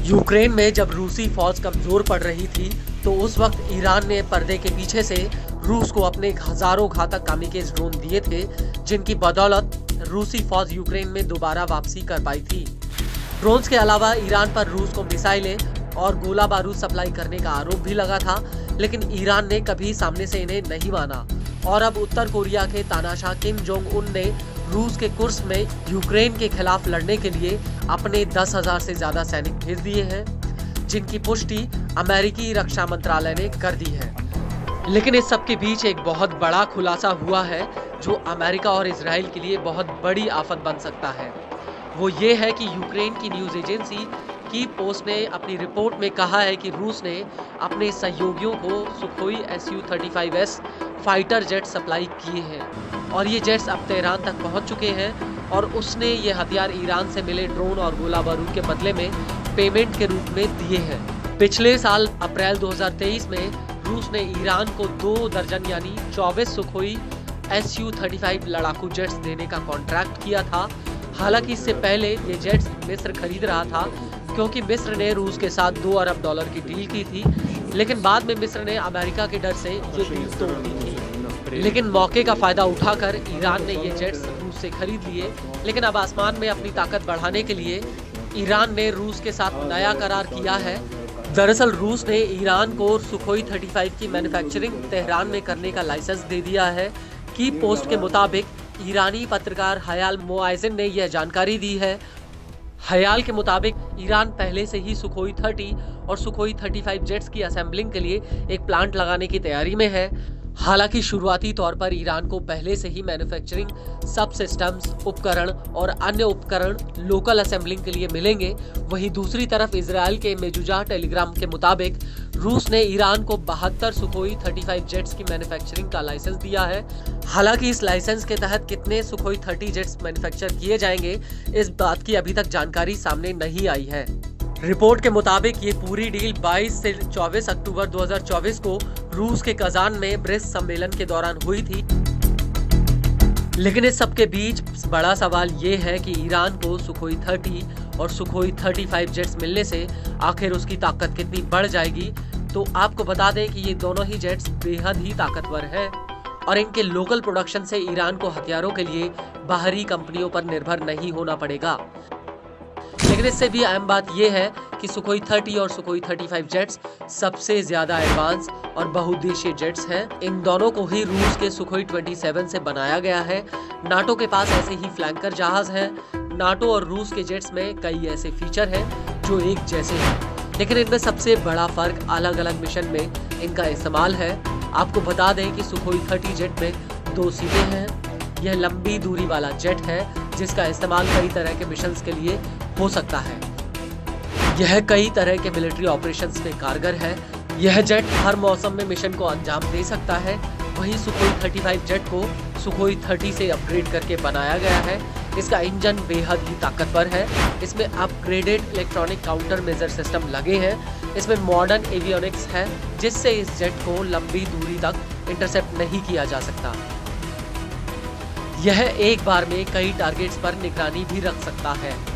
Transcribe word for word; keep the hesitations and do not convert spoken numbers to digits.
Ukraine में जब रूसी फौज कमजोर पड़ रही थी तो उस वक्त ईरान ने पर्दे के पीछे से रूस को अपने हजारों घातक कामिकेज ड्रोन दिए थे, जिनकी बदौलत रूसी फौज यूक्रेन में दोबारा वापसी कर पाई थी। ड्रोन्स के अलावा ईरान पर रूस को मिसाइलें और गोला बारूद सप्लाई करने का आरोप भी लगा था, लेकिन ईरान ने कभी सामने से इन्हें नहीं माना और अब उत्तर कोरिया के तानाशाह किम जोंग उन ने रूस के कुर्स्क में यूक्रेन के खिलाफ लड़ने के लिए अपने दस हजार से ज्यादा सैनिक भेज दिए हैं, जिनकी पुष्टि अमेरिकी रक्षा मंत्रालय ने कर दी है। लेकिन इस सब के बीच एक बहुत बड़ा खुलासा हुआ है जो अमेरिका और इजराइल के लिए बहुत बड़ी आफत बन सकता है। वो ये है कि यूक्रेन की न्यूज एजेंसी की पोस्ट ने अपनी रिपोर्ट में कहा है कि रूस ने अपने सहयोगियों को Sukhoi S U thirty five S fighter jet supply किए हैं और ये जेट्स अब तेहरान तक पहुंच चुके हैं और उसने ये हथियार ईरान से मिले ड्रोन और गोला बारूद के बदले में पेमेंट के रूप में दिए हैं। पिछले साल अप्रैल दो हज़ार तेईस में रूस ने ईरान को दो दर्जन यानी चौबीस Sukhoi S U thirty five लड़ाकू जेट्स देने का कॉन्ट्रैक्ट किया था। हालांकि इससे पहले ये जेट्स मिस्र खरीद रहा था क्योंकि मिस्र ने रूस के साथ दो अरब डॉलर की डील की थी, लेकिन बाद में मिस्र ने अमेरिका के डर से ये डील तोड़ दी थी। लेकिन मौके का फायदा उठाकर ईरान ने ये जेट्स रूस से खरीद लिए। लेकिन अब आसमान में अपनी ताकत बढ़ाने के लिए ईरान ने रूस के साथ नया करार किया है। दरअसल रूस ने ईरान को सुखोई थर्टी फाइव की मैन्युफैक्चरिंग तेहरान में करने का लाइसेंस दे दिया है। की पोस्ट के मुताबिक ईरानी पत्रकार हयाल मोआजिन ने यह जानकारी दी है। हयाल के मुताबिक ईरान पहले से ही सुखोई थर्टी और सुखोई थर्टी फाइव जेट्स की असेंबलिंग के लिए एक प्लांट लगाने की तैयारी में है। हालांकि शुरुआती तौर पर ईरान को पहले से ही मैन्युफैक्चरिंग सब सिस्टम्स, उपकरण और अन्य उपकरण लोकल असेंबलिंग के लिए मिलेंगे। वहीं दूसरी तरफ इजराइल के मेजुजा टेलीग्राम के मुताबिक रूस ने ईरान को बहत्तर सुखोई थर्टी फाइव जेट्स की मैन्युफैक्चरिंग का लाइसेंस दिया है। हालांकि इस लाइसेंस के तहत कितने सुखोई थर्टी जेट्स मैन्युफैक्चर किए जाएंगे, इस बात की अभी तक जानकारी सामने नहीं आई है। रिपोर्ट के मुताबिक ये पूरी डील बाईस से चौबीस अक्टूबर दो हज़ार चौबीस को रूस के कजान में ब्रिक्स सम्मेलन के दौरान हुई थी। लेकिन इस सब के बीच बड़ा सवाल ये है कि ईरान को सुखोई थर्टी और सुखोई थर्टी फाइव जेट्स मिलने से आखिर उसकी ताकत कितनी बढ़ जाएगी। तो आपको बता दें कि ये दोनों ही जेट्स बेहद ही ताकतवर हैं और इनके लोकल प्रोडक्शन से ईरान को हथियारों के लिए बाहरी कंपनियों पर निर्भर नहीं होना पड़ेगा। लेकिन इससे भी अहम बात यह है कि सुखोई थर्टी और सुखोई थर्टी फाइव जेट्स सबसे ज्यादा एडवांस और बहुउद्देशीय जेट्स हैं। इन दोनों को ही रूस के सुखोई सत्ताईस से बनाया गया है। नाटो के पास ऐसे ही फ्लैंकर जहाज हैं। नाटो और रूस के जेट्स में कई ऐसे फीचर हैं जो एक जैसे हैं, लेकिन इनमें सबसे बड़ा फर्क अलग अलग मिशन में इनका इस्तेमाल है। आपको बता दें कि सुखोई थर्टी जेट में दो सीटें हैं। यह लंबी दूरी वाला जेट है जिसका इस्तेमाल कई तरह के मिशंस के लिए हो सकता है। यह कई तरह के मिलिट्री ऑपरेशंस में कारगर है। यह जेट हर मौसम में मिशन को अंजाम दे सकता है। वहीं सुखोई थर्टी फाइव जेट को सुखोई थर्टी से अपग्रेड करके बनाया गया है। इसका इंजन बेहद ही ताकतवर है। इसमें upgraded electronic counter measure system लगे हैं। इसमें मॉडर्न एवियोनिक्स है जिससे इस जेट को लंबी दूरी तक इंटरसेप्ट नहीं किया जा सकता। यह एक बार में कई टारगेट्स पर निगरानी भी रख सकता है।